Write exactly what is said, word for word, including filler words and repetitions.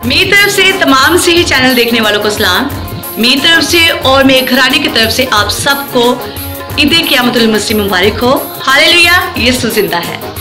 मेरी तरफ से तमाम से ही चैनल देखने वालों को सलाम। मेरी तरफ से और मेरे घराने की तरफ से आप सबको ईद क़यामतुल मसीह मुबारक हो। हालेलुया, यीशु जिंदा है।